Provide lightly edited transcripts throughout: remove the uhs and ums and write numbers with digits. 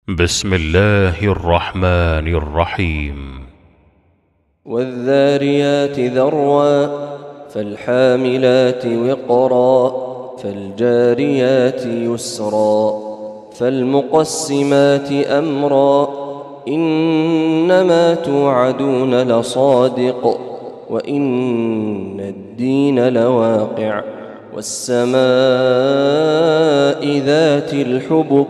بسم الله الرحمن الرحيم. والذاريات ذروا فالحاملات وقرا فالجاريات يسرا فالمقسمات أمرا إنما توعدون لصادق وإن الدين لواقع والسماء ذات الحبك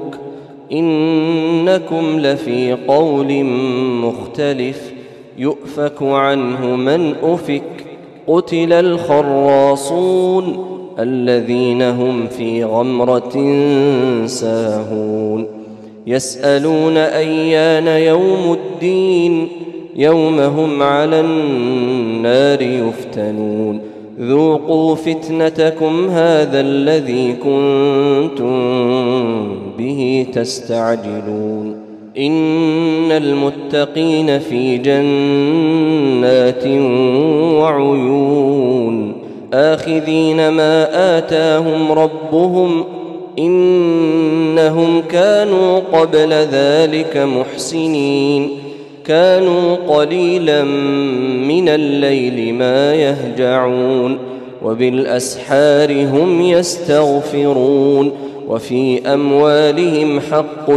إنكم لفي قول مختلف يؤفك عنه من أفك قتل الخراصون الذين هم في غمرة ساهون يسألون أيان يوم الدين يوم هم على النار يفتنون ذوقوا فتنتكم هذا الذي كنتم به تستعجلون إن المتقين في جنات وعيون آخذين ما آتاهم ربهم إنهم كانوا قبل ذلك محسنين كانوا قليلا من الليل ما يهجعون وبالأسحار هم يستغفرون وفي أموالهم حق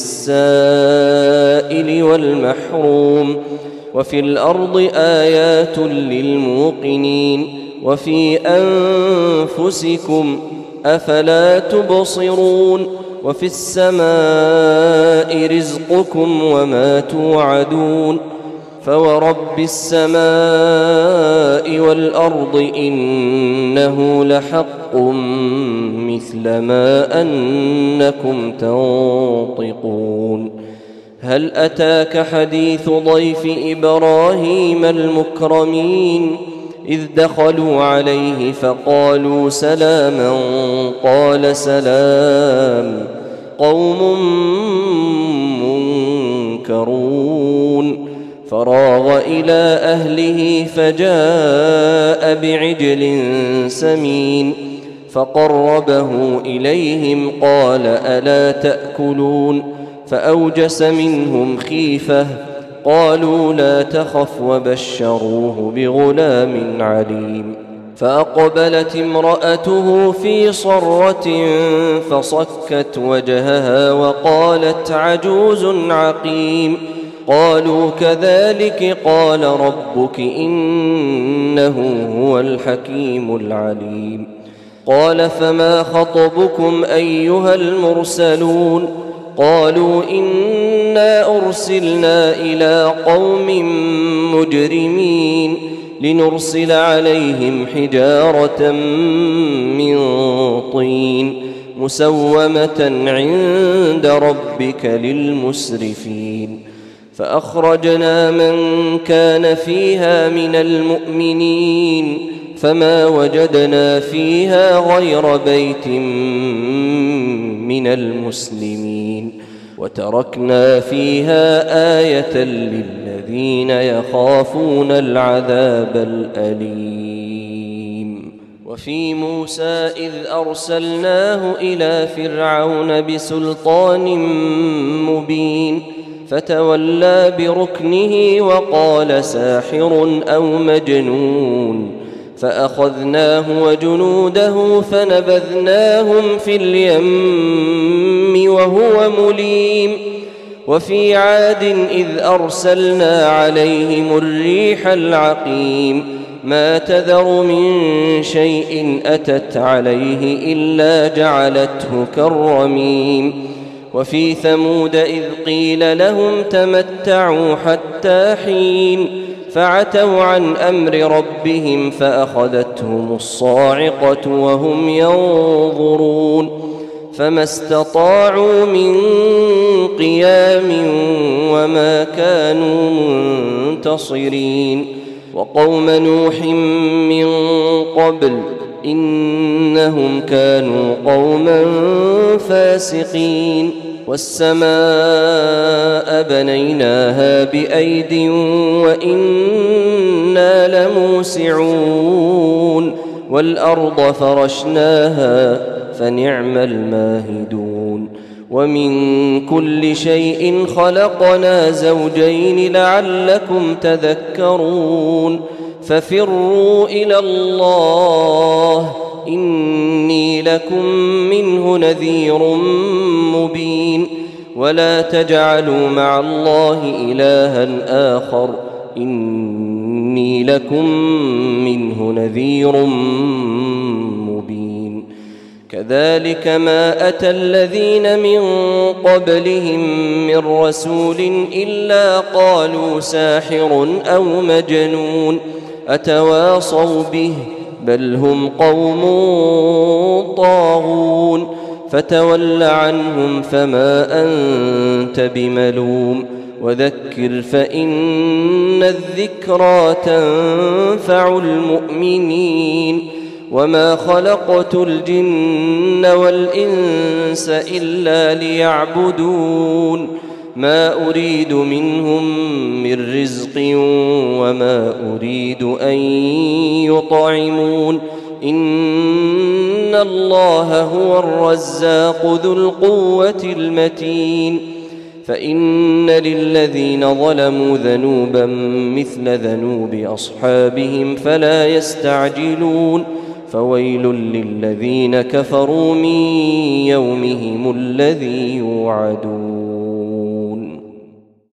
للسائل والمحروم وفي الأرض آيات للموقنين وفي أنفسكم أفلا تبصرون وفي السماء رزقكم وما توعدون فورب السماء والأرض إنه لحق مثل ما أنكم تنطقون هل أتاك حديث ضيف إبراهيم المكرمين إذ دخلوا عليه فقالوا سلاما قال سلام قوم منكرون فراغ إلى أهله فجاء بعجل سمين فقربه إليهم قال ألا تأكلون فأوجس منهم خيفة قالوا لا تخف وبشروه بغلام عليم فأقبلت امرأته في صرة فصكت وجهها وقالت عجوز عقيم قالوا كذلك قال ربك إنه هو الحكيم العليم قال فما خطبكم أيها المرسلون قالوا إنا أرسلنا إلى قوم مجرمين لنرسل عليهم حجارة من طين مسومة عند ربك للمسرفين فأخرجنا من كان فيها من المؤمنين فما وجدنا فيها غير بيت من المسلمين وتركنا فيها آية للذين يخافون العذاب الأليم وفي موسى إذ أرسلناه إلى فرعون بسلطان مبين فتولى بركنه وقال ساحر أو مجنون فأخذناه وجنوده فنبذناهم في اليم وهو مليم وفي عاد إذ أرسلنا عليهم الريح العقيم ما تذر من شيء أتت عليه إلا جعلته كالرميم وفي ثمود إذ قيل لهم تمتعوا حتى حين فعتوا عن أمر ربهم فأخذتهم الصاعقة وهم ينظرون فما استطاعوا من قيام وما كانوا منتصرين وقوم نوح من قبل إنهم كانوا قوما فاسقين والسماء بنيناها بأيد وإنا لموسعون والأرض فرشناها فنعم الماهدون ومن كل شيء خلقنا زوجين لعلكم تذكرون ففروا إلى الله إني لكم منه نذير مبين ولا تجعلوا مع الله إلها آخر إني لكم منه نذير مبين كذلك ما أتى الذين من قبلهم من رسول إلا قالوا ساحر أو مجنون أتواصوا به بل هم قوم طاغون فتول عنهم فما أنت بملوم وذكر فإن الذكرى تنفع المؤمنين وما خلقت الجن والإنس إلا ليعبدون ما أريد منهم من رزق وما أريد أن يطعمون إن الله هو الرزاق ذو القوة المتين فإن للذين ظلموا ذنوبا مثل ذنوب أصحابهم فلا يستعجلون فويل للذين كفروا من يومهم الذي يوعدون